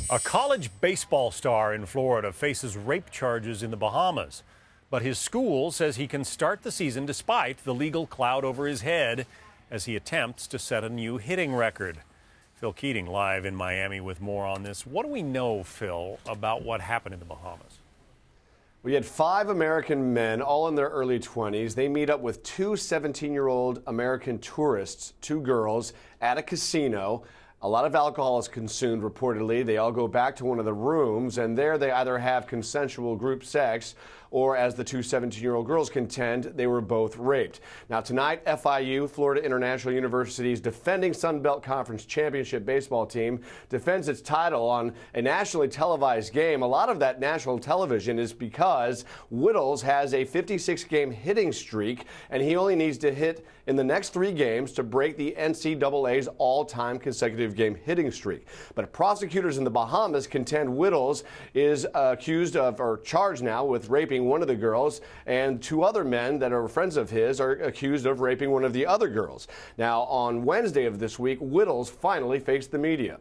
A college baseball star in Florida faces rape charges in the Bahamas, but his school says he can start the season despite the legal cloud over his head as he attempts to set a new hitting record. Phil Keating live in Miami with more on this. What do we know, Phil, about what happened in the Bahamas? We had 5 American men, all in their early 20s. They meet up with 2 17-year-old American tourists, 2 girls, at a casino. A lot of alcohol is consumed, reportedly. They all go back to one of the rooms, and there they either have consensual group sex or, as the 2 17-year-old girls contend, they were both raped. Now, tonight, FIU, Florida International University's defending Sun Belt Conference championship baseball team, defends its title on a nationally televised game. A lot of that national television is because Whittles has a 56-game hitting streak, and he only needs to hit in the next 3 games to break the NCAA's all-time consecutive game hitting streak. But prosecutors in the Bahamas contend Whittles is accused of, or charged now with raping one of the girls, and 2 other men that are friends of his are accused of raping one of the other girls. Now, on Wednesday of this week, Whittles finally faced the media.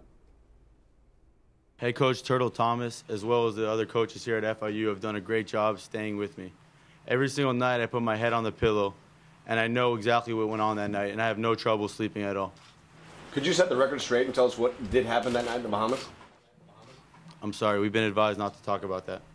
Head coach Turtle Thomas, as well as the other coaches here at FIU, have done a great job staying with me. Every single night I put my head on the pillow, and I know exactly what went on that night, and I have no trouble sleeping at all. Could you set the record straight and tell us what did happen that night in the Bahamas? I'm sorry, we've been advised not to talk about that.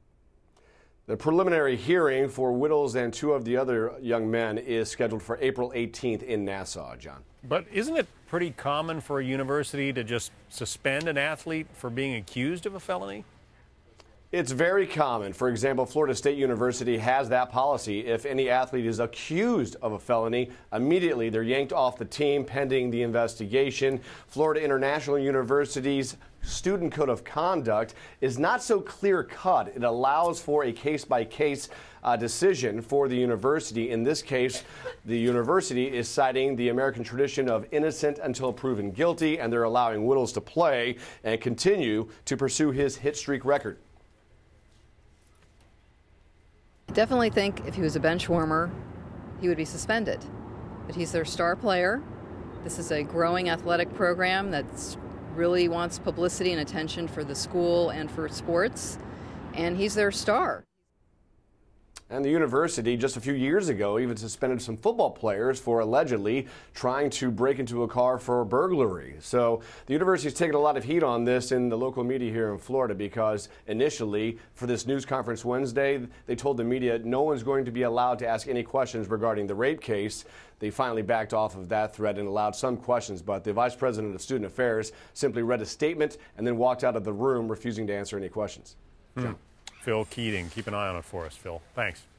The preliminary hearing for Whittles and 2 of the other young men is scheduled for April 18th in Nassau, John. But isn't it pretty common for a university to just suspend an athlete for being accused of a felony? It's very common. For example, Florida State University has that policy. If any athlete is accused of a felony, immediately they're yanked off the team pending the investigation. Florida International University's Student Code of Conduct is not so clear-cut. It allows for a case-by-case decision for the university. In this case, the university is citing the American tradition of innocent until proven guilty, and they're allowing Whittles to play and continue to pursue his hit streak record. I definitely think if he was a bench warmer, he would be suspended. But he's their star player. This is a growing athletic program that really wants publicity and attention for the school and for sports, and he's their star. And the university, just a few years ago, even suspended some football players for allegedly trying to break into a car for burglary. So the university's taken a lot of heat on this in the local media here in Florida because initially, for this news conference Wednesday, they told the media no one's going to be allowed to ask any questions regarding the rape case. They finally backed off of that threat and allowed some questions, but the vice president of student affairs simply read a statement and then walked out of the room, refusing to answer any questions. Phil Keating, keep an eye on it for us, Phil. Thanks.